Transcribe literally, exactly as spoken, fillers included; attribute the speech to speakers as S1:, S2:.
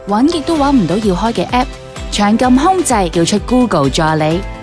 S1: 揾極都揾唔到要開嘅 App， 長撳空掣叫出 Google 助理。